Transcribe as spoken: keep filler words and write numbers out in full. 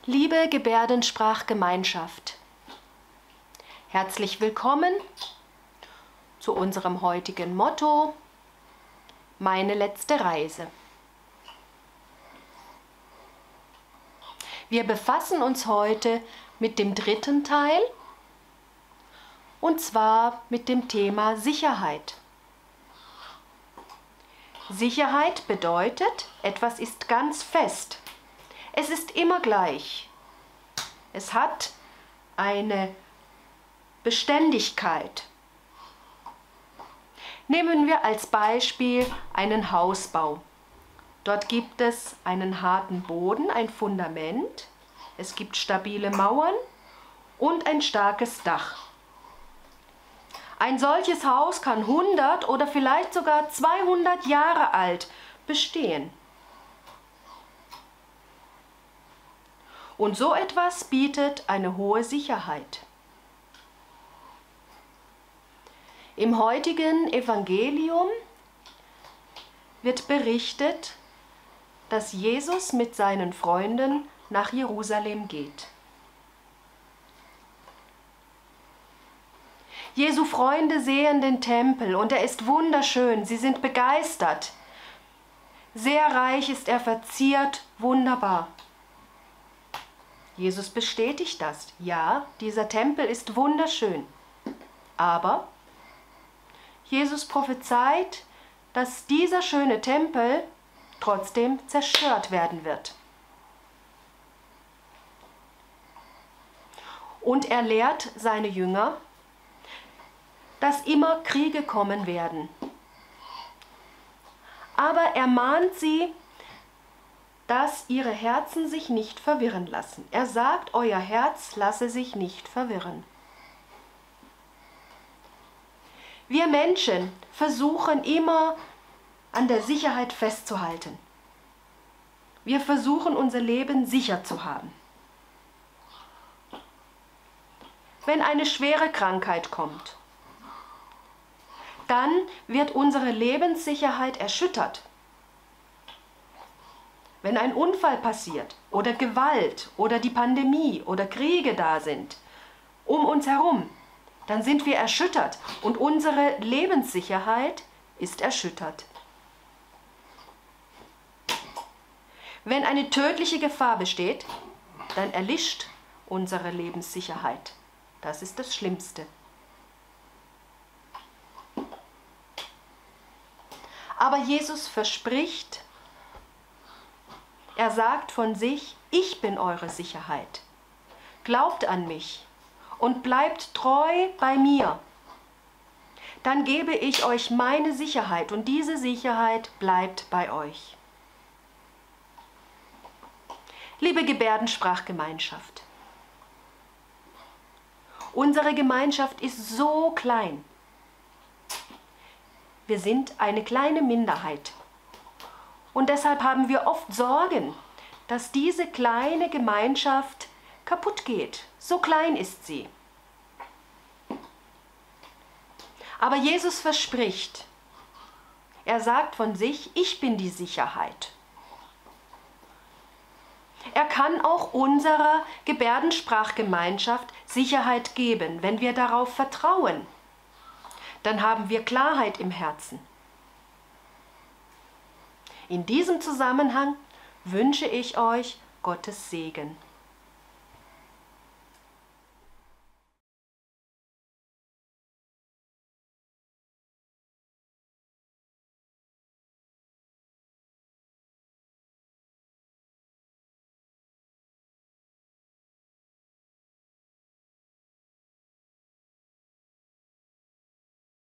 Liebe Gebärdensprachgemeinschaft, herzlich willkommen zu unserem heutigen Motto: Meine letzte Reise. Wir befassen uns heute mit dem dritten Teil, und zwar mit dem Thema Sicherheit. Sicherheit bedeutet, etwas ist ganz fest. Es ist immer gleich. Es hat eine Beständigkeit. Nehmen wir als Beispiel einen Hausbau. Dort gibt es einen harten Boden, ein Fundament, es gibt stabile Mauern und ein starkes Dach. Ein solches Haus kann hundert oder vielleicht sogar zweihundert Jahre alt bestehen. Und so etwas bietet eine hohe Sicherheit. Im heutigen Evangelium wird berichtet, dass Jesus mit seinen Freunden nach Jerusalem geht. Jesu Freunde sehen den Tempel und er ist wunderschön, sie sind begeistert. Sehr reich ist er verziert, wunderbar. Jesus bestätigt das. Ja, dieser Tempel ist wunderschön. Aber Jesus prophezeit, dass dieser schöne Tempel trotzdem zerstört werden wird. Und er lehrt seine Jünger, dass immer Kriege kommen werden. Aber er mahnt sie, dass ihre Herzen sich nicht verwirren lassen. Er sagt, euer Herz lasse sich nicht verwirren. Wir Menschen versuchen immer, an der Sicherheit festzuhalten. Wir versuchen, unser Leben sicher zu haben. Wenn eine schwere Krankheit kommt, dann wird unsere Lebenssicherheit erschüttert. Wenn ein Unfall passiert oder Gewalt oder die Pandemie oder Kriege da sind um uns herum, dann sind wir erschüttert und unsere Lebenssicherheit ist erschüttert. Wenn eine tödliche Gefahr besteht, dann erlischt unsere Lebenssicherheit. Das ist das Schlimmste. Aber Jesus verspricht, er sagt von sich, ich bin eure Sicherheit. Glaubt an mich und bleibt treu bei mir. Dann gebe ich euch meine Sicherheit und diese Sicherheit bleibt bei euch. Liebe Gebärdensprachgemeinschaft, unsere Gemeinschaft ist so klein. Wir sind eine kleine Minderheit. Und deshalb haben wir oft Sorgen, dass diese kleine Gemeinschaft kaputt geht. So klein ist sie. Aber Jesus verspricht, er sagt von sich, ich bin die Sicherheit. Er kann auch unserer Gebärdensprachgemeinschaft Sicherheit geben, wenn wir darauf vertrauen. Dann haben wir Klarheit im Herzen. In diesem Zusammenhang wünsche ich euch Gottes Segen.